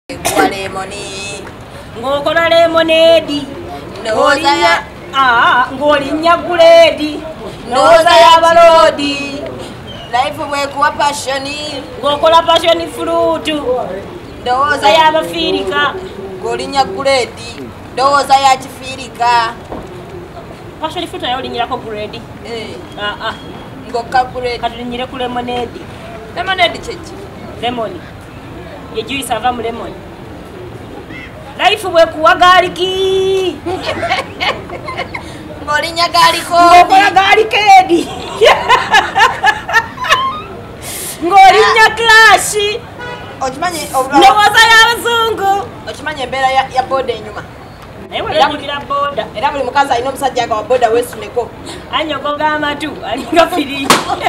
Lemoni ngokola lemonade Noza ngolinya guledi Noza ya balodi Life wekuwa passioni ngokola passion fruit Noza ya bafirika ngolinya guledi Noza ya chifirika passion fruit ya olinyirako guledi ngoka guledi katulinyire ku lemonade chechi lemon ye juice ava mu lemon life wekuwa gariki ngolinya galiko ngokola garikedi ngolinya clash Ochimanye ndowoza y'abazungu Ochimanye mbera ya boda enyuma era boda era buli mukazi alina omusajja nga wa boda wesuneko anyogoga amatu alinga firi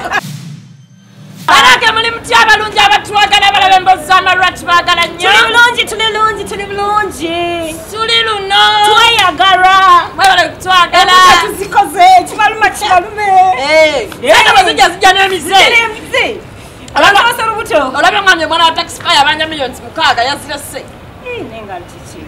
Barake muli mutya abalungi abatwagala balabe emboozi z'amalwati baagala nnyo tuli bulungi tuli luno tweyagala mwebale kutwagala tuzikoze kibaluma ate bazijja zijja n'emize abantu basala obuto olabye ngambye omwana wa taxify abanja millions 6 yazirese nengalo kiki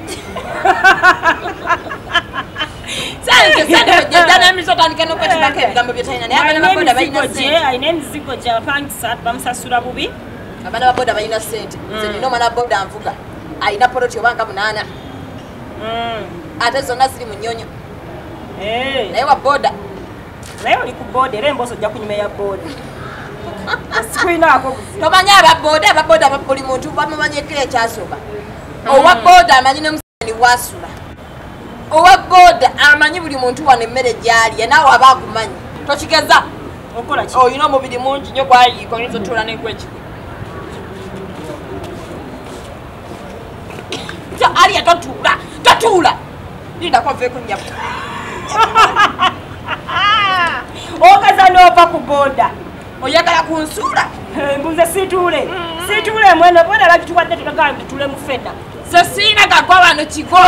jjajja n'emize otandike n'okwetibako ebigambo byetalina naye abaana baboda balina sente alina emizigo gye abapangisa bamusasula bubi abaana baboda balina sente nze nina omwana boda nvuga alina poloti oba nga 8 ate zonna ziri mu nnyonyo naye wa boda naye oli ku boda era emboozi ojja kunyuma ya boda sikwinaako tomanyi ababoda buli muntu bamumanyeko ekyasooka owa boda amanyi n'omusani wasula owa boda amanyi buli muntu wano emmere gyalya naawe aba akumanyi tokigeza olina omubiri mungi nnyo gwaliiko oyinza otuula nekwekiko aliya totuula lindako nveeko nyabu okaza n'ova ku boda oyagala kunsuula mbuze situule mweno boda bagituwadde tulagaa tutule mu fedda sesiina gagwa wano kigo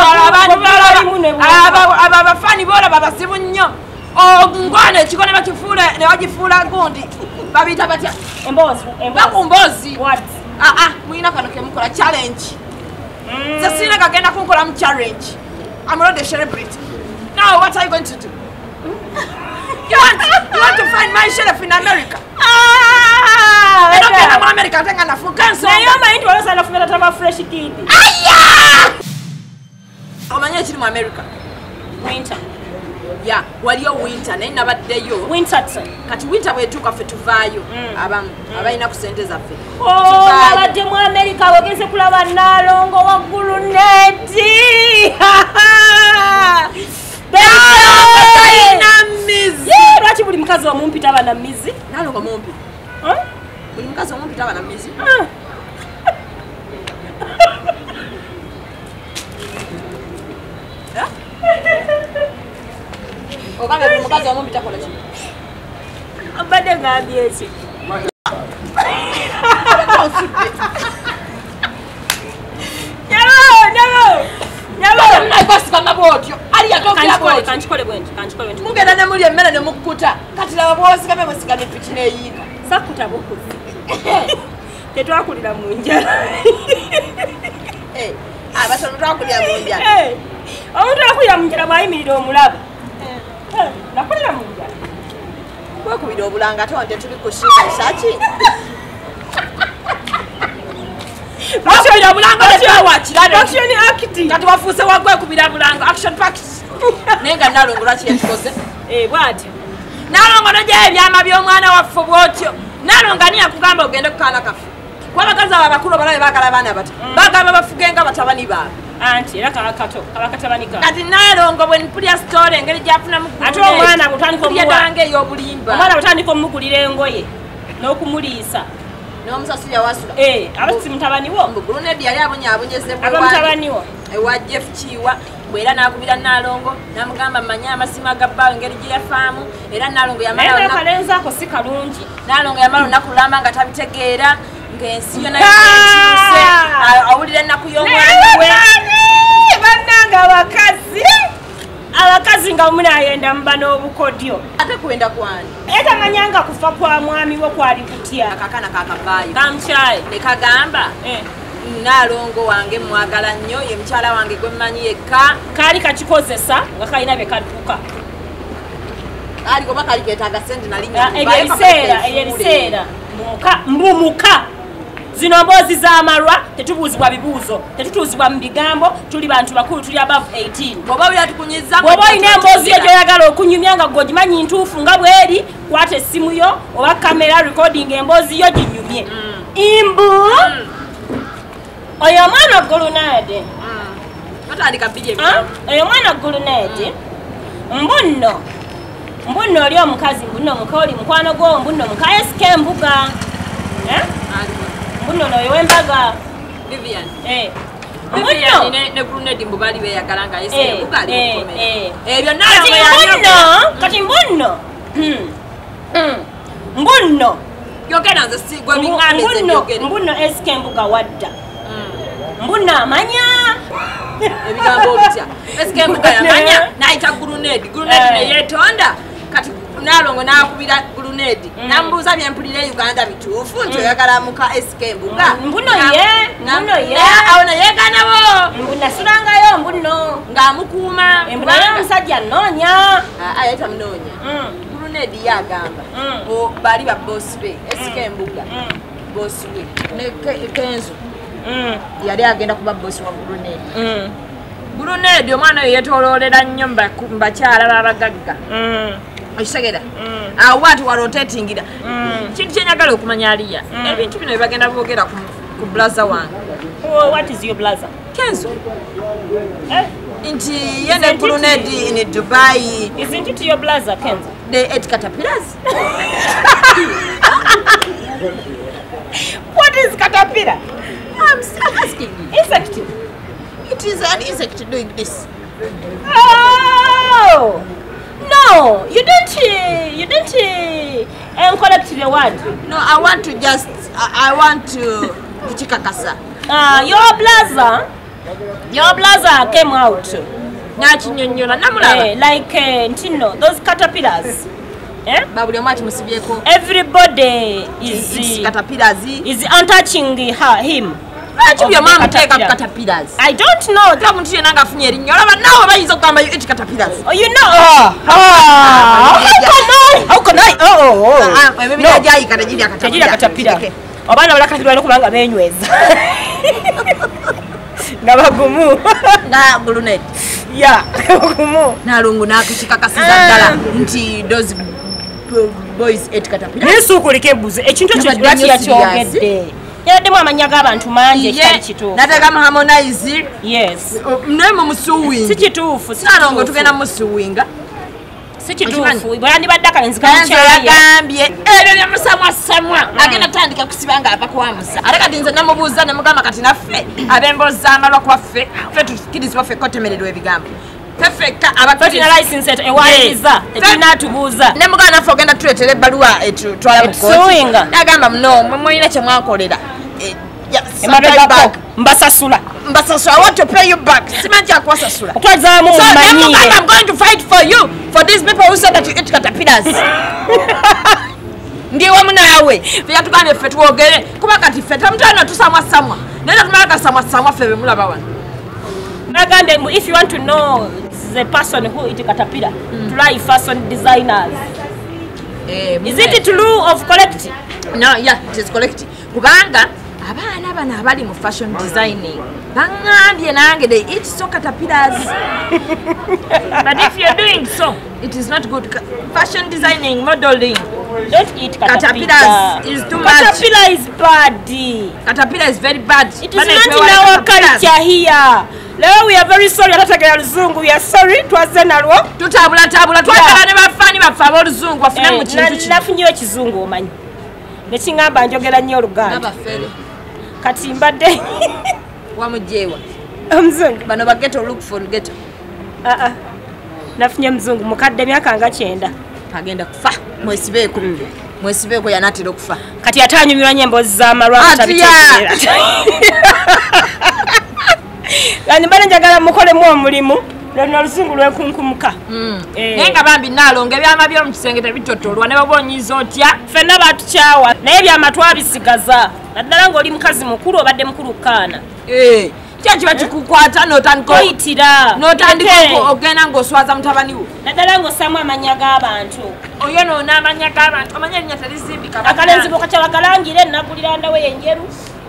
abo abafaani boolaba basibu nnyo ngwana ekigo ne bakifuula ne bagifuula gundi babiyita batya bakumboozi mulina kano kemukola challenge sesiina gagenda kunkola mu challenge I'm not a celebrity now what are you going to do you want to find my sheriff in America mu America atenga nafuka nsonga naye omanyi nti walosa nafuna tataba fresh kid omanyi ekiri mu America winter waliyo winter naye nabaddeyo kati winter bwetuuka ffe tuvaayo abamu abalina ku sente zaffe abadde mu America wogeze kulaba Nalongo waggulu neti lwaki buli mukazi omumpi taba na mizi Nalongo mumpi buli mukazi omumpi taba na mizi ogambe buli mukazi omumpi takola ki abadde ngambye eki kankikole bwenti mugenda ne muli emmere ne mukkuta kati laba bw'obasigame bwesigame piki neeyiika sakkuta bukuzi tetwakulira mu njala abatono twakulira mu njala omuntu akulira mu njala bw'ayimirira omulaba nakulira mu njala kwekubira obulanga ate wante tuli ku shikaki kati wafuuse wagwekubira bulanga action pact naye nga Nalongo lwaki yakikoze bwatyo Nalongo nogyayo ebyama by'omwana waffe bwotyo Nalongo ani yakugamba ogende kukaana kaffe kuba abakazi abo abakulu abalabe baagala abaana bato bagamba bafuge nga batabani baabwe anti era kabakatabanika kati Nalongo bwe mpulya story engeri gyafunamu ate omwana butandika ey'obulimba omwana butandika omugulira engoye n'okumuliisa n'omusasira wasula abasi mutabani wo Brunedi yali abonyaabonyezebwa mutabani wo ewa Jeff Kiwa bwera n'akubira Nalongo n'amugamba manya amasima ga bbaawe engeri gye yafaamu era Nalongo yamala ako si kalungi Nalongo yamala olunaku lulamba nga tabitegeera ng'ensi yonna yetiise awulira ennaku y'omwana we bannanga abakazi nga munayenda muba n'obukodyo ate kwenda kwani etamanyanga kufa kwa mwami we kwali kutya akakana kakavaayo kamukyaye ne kagamba nalongo wange mwagala nnyo ye mukyala wange gwe mmanyi yekka kaali kakikozesa nga kalina bye katuuka ali oba kali keetaaga sente nali ebiseera mbumuka zino mboozi z'amalwa tetubuuzibwa bibuuzo tetutuuzibwa mu bigambo tuli bantu bakulu tuli above 18 bw'oba olina emboozi yo gyoyagala okunyumya nga gwe ogimanyi ntuufu nga bweri kwata essimu yo oba kamera recording emboozi yo ginyumye imbu oyo omwana gulunaade oyo omwana gulunaade mbunno oli omukazi mbunno omukaoli mukwano gwo mbunno mukaesika embuga mbunno noyo wembaga kati mbunno mbunno esika embuga wadda mbunno amanya ebigambo bitya esike embuga yamanya nayita gurunedi neyetonda kati nalongo nakubira gurunedi namubuuza byempulira Uganda bituufu nti oyagala muka esike embuga awo nayeganabo nasulangayo mbunno ng'amukuuma embunayo omusajja nnoonya ayeta munoonya gurunedi yagamba bali ba bosi be esike embuga bosi we nekenzo yali agenda kuba bosi wa gurunedi gurunedi omwana oyo yetoloolera nnyo mbakyala babagagga okisegera awo ati warotetingira kintu kyenyagala okumanya aliya ebintu bino byebagenda boogera ku blaza wange kenzo nti yene gurunedi in Dubai they ate caterpillars. What is caterpillar? I'm asking you. Insect. It is an insect doing this. Oh no, you didn't correct the word. No, I want to kuchikakasa. Your blazer came out. Nyachinyonyola namulaba. Like ntino those caterpillars. Babuli omwati musibyeko. Everybody is caterpillars is untouching him. Your mom take up caterpillars. I don't know. Tamuntu yenanga afunye erinnya. Olaba nawe bayinza okugamba you eat caterpillars. Oh, you know. How can I? No. Tajiri caterpillar. Abaana balakatibwa lokubanga benyweza. Nabagumu. Na gulunet. Yeah, bagumu. Nalungu nakikakasiza ddala nti those boys ate caterpillars. Nesukulike buze. Ekintu ekyo lwaki yakyogedde. Yaddemu amanya g'abantu mangi ekitali kituufu. Natagama Harmonize. Yes. Nemo musuwinga. Si kituufu. Nalongo tugenda musuwinga. Si kituufu. Bwandibadde akalenzi yagambye ebyo byamusamwasamwa agenda tandika kusibanga ava kwamusa ate kati nze namubuuza nemugamba kati naffe ab'emboozi z'amalwa kwaffe ffe tukirizibwa ffe kotemeredwa ebigambo feffeka ewaliza tetunatubuuza nemugamba naffe ogenda tuleetera ebbaluwa etutwala mukooti nagamba muno mwemulina kye mwankolera mbasasula I want to pay you back. Simanchi akwasasula. Otwazamu mumanyire. So I'm going to fight for you for these people who said that you eat caterpillars. Ndiye wamu nawe. Fya tugane ffe tuogere kuba kati ffe tamutana tusamwa. Nenda tumala samwa ffe bemulaba wano. Nagande if you want to know the person who eat caterpillar, try fashion designers. Is it true of correct? No, yeah, it is correct. Kubanga abaana bano abali mu fashion designing bangambye nange they eat so caterpillars. But if you're doing so, it is not good. Fashion designing, modeling, don't eat caterpillars is too much. Caterpillar is bad. Caterpillar is very bad. It is not in our culture here. Leo we are very sorry. Atatagala luzungu. We are sorry. Twaze nalwo. Tutabula twagala ne bafani bafa ab'oluzungu bafune mu kintu kino. Nafunye ekizungu omanyi. Nekingamba njogera nnyo Oluganda. Kati mbadde wamujewa omuzungu bano bageto look for ghetto. Nafunye muzungu mukadde myaka nga 9 agenda kufa mwesibeeko yanatera okufa kati atanyumirwa nyembozi z'amalwa tabitegera kandi mbale njagala mukolemu omulimu lwonna lusungu lwekunkumuka naye nga bambi Nalongo ebyama by'omu kisenge tebitotolwa ne babonyiza otya ffenna batukyawa naye ebyama twabisigaza naddala ng'oli mukazi mukulu obadde mukulu kaana kya kiba kikukwata oyitira n'otandika ogenda ng'oswaza mutabani wo naddala ng'ossaamu amannya g'abantu oyo noona amanya g'abantu amanya erinnya terizimbika akalenzi bwekakya bakalangire nagulira ndawe yenjeru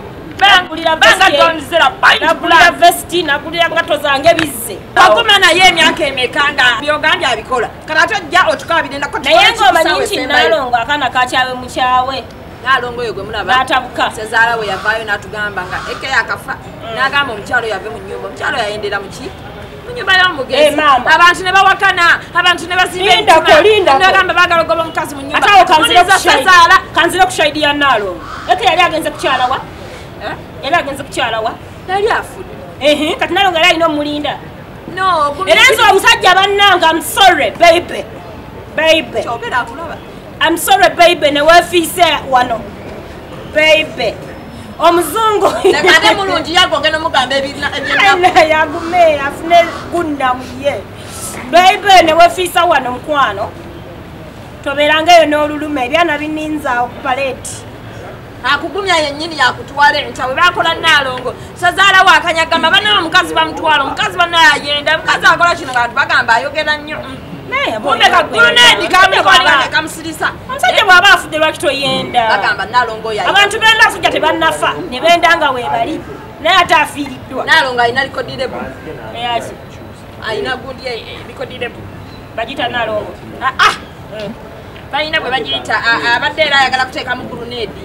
nagulira vesti nagulira ngato zange bizze wakuma naye emyaka emeka nga byogambye abikola kati ate ojja otukabire naye ng'omanyi nti Nalongo akaana kakyawe mukyawe Nalongo oyo gwe mulaba n'atabuka sezaala we yavaayo n'atugamba nga eke yakafa n'agamba omukyalo yave mu nnyumba omukyalo yayendera muki mu nyumba y'omugezi abantu ne bawakana abantu ne bazimbagamba baagala ogoba omukazi mu nyumba kanzire ku shahidi ya Nalongo eke yali agenze kukyalawa yali agenze kukyalawa yali afudde kati Nalongo yali alina omulinda era nze omusajja bannanga I'm sorry baby kyogera akulaba I'm sorry baby ne weefiise wano baby omuzungu nekade mulungi yagogena omugamba yagume afune gundamuye baby ne weefiisa wano mukwano tobeerangayo n'oluluma ebyana bininza okupaleeti akugumya yennyini yakutwala enta we bakola Nalongo sazaala wa akanyagamba banna omukazi bamutwala omukazi banna yayenda omukazi akola kino nga bagamba ayogera nnyo kumbe kagulunedi kamusirisa omusajja bw'aba afudde lwaki toyenda bagamba Nalongo yayi abantu benda afujja tebannafa ne benda nga weebali naye ate afiiriddwa Nalongo alina likodirebu eyaki alina gundi likodirebu bagita Nalongo balina bwe bagiyita abadde era ayagala kuteekamu gulunedi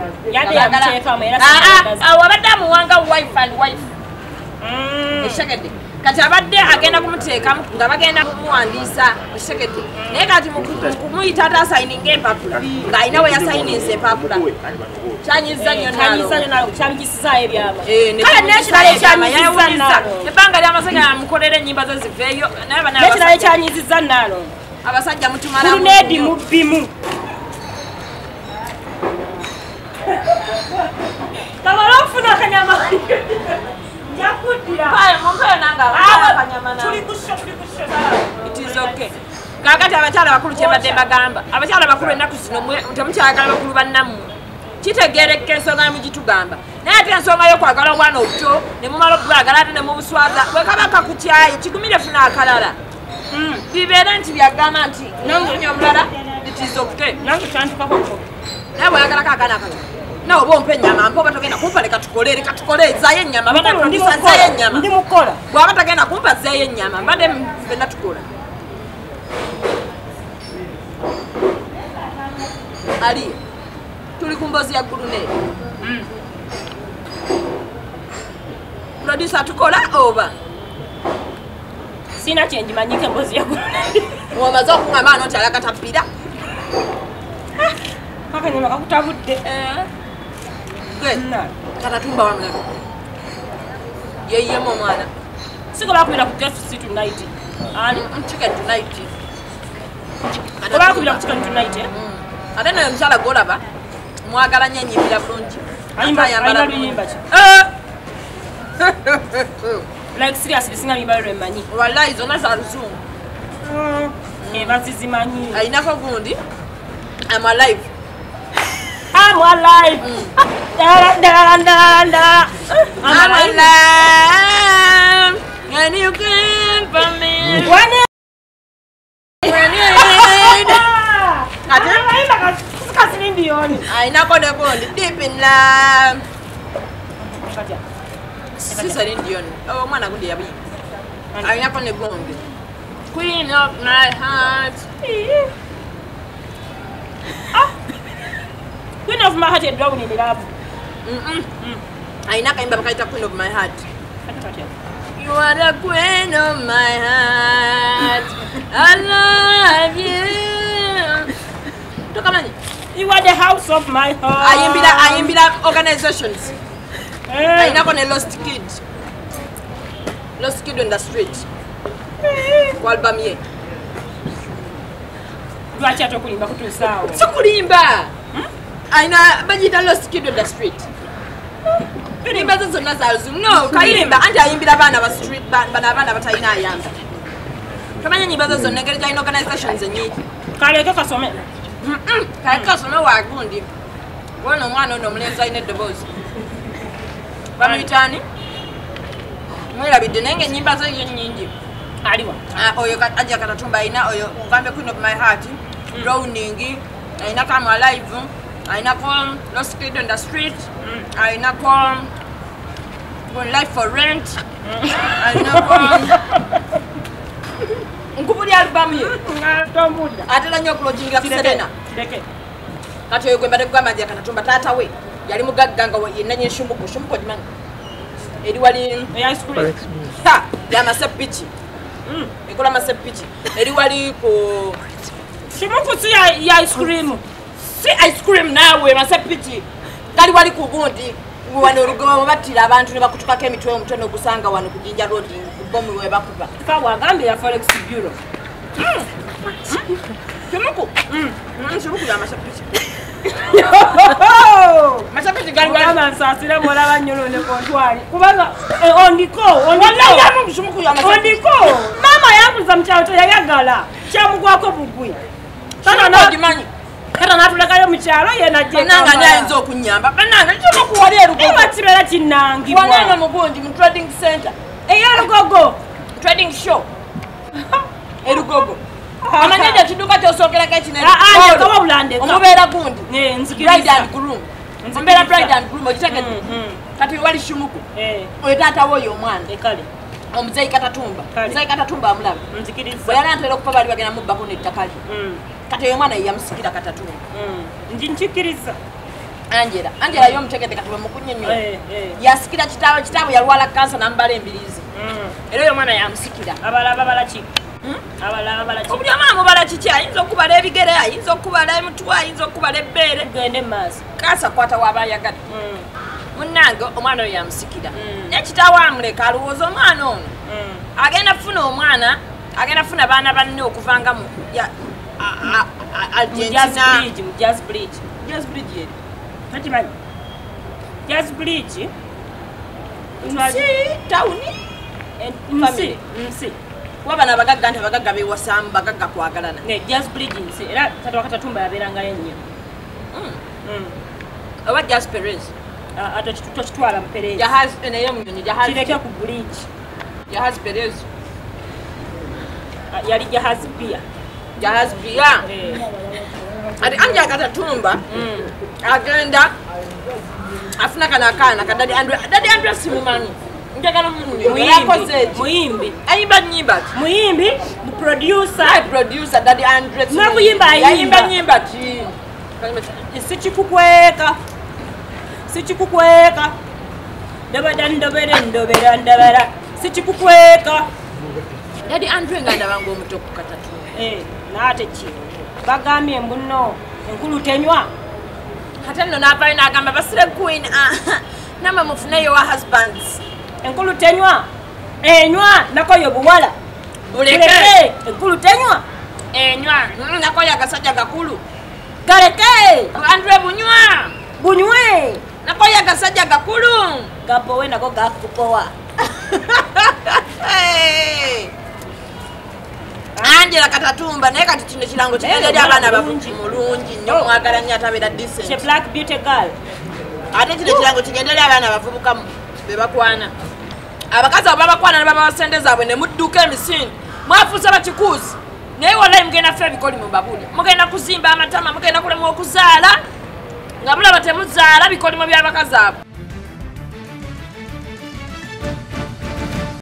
wabadde amuwanga wife and wife eshegedde kati abadde agenda kumuteekamu nga bagenda kumuwandiisa eshegedde naye kati kumuyita ate asayininga empapula ng'alina we yasayininsa empapula kyanyiza nnyo kyamukisizaayo ebyama kale nekirala ekyanyizizza ebbanga lyamasanya yamukolera ennyimba ze ziveeyo nekirala ekyanyizizza Nalongo abasajja mutumala gulunedi mubbimu kabala ofuna akanyama njakuddira kakati abakyala bakulu kyebadde bagamba abakyala bakulu ennaku zino temukyagala bakulu bannammwe kitegeereka ensonga yemugitugamba naye ate ensonga y'okwagala obwana obuto ne mumala obwagala ate ne mubuswaza bwe kaba kakukyayo kigumire funa akalala bibeera nti byagamba nti nongonya omulala itizoke nange kyantukakoko naye bweyagalako akaana akato nawe oba ompa ennyama mpa oba tagenda kumpa leka tukole zaayo ennyama zaayo ennyama ndi mukola bw'aba tagenda kumpa zaayo ennyama mbadde fenna tukola ali tuli ku mboozi ya gulunedi producer tukola oba sina kyenjimanyiko emboozi ya gulunedi omaze okuŋamba noti alakatappira kakanyama kakutabudde katatumba wamulala yeyemu omwana sigoba kubira ku KFC tonight ali chicken tonight oba kubira ku chicken tonight ate naye omukyala gwolaba mwagala nnyo enyimbira bulungi ayimba luyimba ki like seriously singa luyimba lwemanyi wallahi zonna za luzungu bazizimanyi ayinako gundi I'm alive I'm alive I'm alive and you came for me when you ayinako ne gundi deep in love si Celine Dion omwana gundi yabi ayinako ne gundi queen of my heart queen of my heart edwa bunirirabu ayina kayimba bakaita queen of my heart you are the queen of my heart I love you tokamanyi you are the house of my heart ayimbira organizations ayinako ne lost kid on the street ku album ye lwaki ate okulimba kutuusaawo sikulimba ayina bagiyita lost kid on the street limba ze zonna zaluzu no kayimba anti ayimbira abaana ba street bano abaana batalina ayamba Kamanya nyibazo zonna engeri gyalina organizations ennyingi. Kaleke kasome. Kale kasome wagundi. Wona omwana ono omulenzi alina eddoboozi. Bamuyitaani? Mwelabidde naye ng'ennyimba ze yo nnyingi. Aliwa. Oyo Angela Katatumba alina oyo Ugambe Queen of My Heart, Drowning, alinako I'm Alive, alinako Lost Kid on the Street, alinako One Life for Rent, alinako nkubuli album ye. Atela nnyo okulojingira ku Serena. Kati oyo gwe mbadde kugamba Angela Katatumba taata we yali mugagga nga yenna nyeshumuko shumuko gimanyi. Eri wali ice cream. Ha, ya masepichi. Ekola masepichi. Eri wali ko Shumuko si ya ice cream. Si ice cream nawe masepichi. Kali wali ku gundi. Wano olugoba batira abantu ne bakutukako emitwe omutwe n'ogusanga wano ku Jinja Road bomu we bakuba. Ka wagambe ya Forex Bureau. Shumuko. Shumuko ya masepichi. Masepichi gali Kama nsasira mola banyolo ne kontwali. Kubanga ondiko. Shumuko ya masepichi. Ondiko. Mama yangu za mchaoto yayagala. Kyamugwako bugwi. Kana na gimanyi. Kata natulekayo mukyalo yena je. Nanga nayinza okunyamba. Bananga nchoma kuwali erugogo. Batibera kinangibwa. Wanana mugundi mu trading center. Eyalugogo. Trading show. Erugogo. Amanyaja kiduka kyosokera kakinene. Kama ulande. Omubeera gundi. Nzikiriza. Bride and groom. Omubeera bride and groom okitegedde. Kati wali Shumuko. Oyo taata woyo omwana. Ekale. Omuzeyi Katatumba. Omuzeyi Katatumba amulaba. Nzikiriza. Bwe yali antera okufa bali bagenda mubbako n'ettaka lye. Kati oyo mwana yamusikira Katatumba. Nzikiriza. Angela y'omutegedde kati bamukunnyonnyola. Yasikira kitaawe yalwala kansa n'amubala embiriizi. Era oyo mwana yamusikira. Abalaba ki? Abalaba ki? Buli omu amubala kiki? Ayinza okubala ebigere, ayinza okubala emutwe, ayinza okubala ebbeere. Gende maaso. Kansa kwata w'abayagala. Munnange omwana oyo yamusikira. Naye kitaawe amuleka alowooza omwana ono. Agenda kufuna omwana, agenda kufuna baana banne okuvanga mu Argentina. Jazz Bridge. Jazz Bridge yeri. Kati manyi. Jazz Bridge. Tawuni. Nsi. Wabana abagagga nti abagagga beewasamu bagagga kwagalana. Jazz Bridge nsi. Era Taata Katatumba yabeerangayo nnyo. Oba Jazz Perez. Ate kitwala Perez. Jahaz naye munyonyi Jahaz. Kireke ku bridge. Jahaz Perez. Yali Jahaz Pia. Jahaz Pia. Ati Angela Katatumba agenda afuna kana ka Daddy Andre simumanyi. Njagala Muyimbi. Ayimba nyimba. Muyimbi, producer. Producer Daddy Andre. Nakuyimba ayimba nyimba ti. Sichikukweka. Ndobera. Sichikukweka. Daddy Andre nganda bangu omuto ku Katatumba. Naate ki. Bagambye mbuno enkulu tenywa. Kata nno n'avaayo n'agamba basire Queen namwe mufuneyo wa husbands. Enkulu tenywa. Enywa nakoyo buwala. Buleke. Enkulu tenywa. Enywa nakoyo agasajja gakulu. Galeke. Andre bunywa. Bunywe. Nakoyo agasajja gakulu. Gapowe nako gakupowa. Angela Katatumba naye kati kino kirango kigenda eri abaana mulungi nnyo mwagala nnyo atabeera decent. She black beauty girl. Ate kino kirango kigenda eri abaana abavubuka be bakwana. Abakazi abo babakwana ne babawa ssente zaabwe ne mudduka emisinde. Mwafuusa bakikuuzi. Naye wallahi mugenda ffe ebikoli mu babuli. Mugenda kuzimba amatama, mugenda kulemwa okuzaala. Nga mulaba temuzaala bikolimo by'abakazi abo.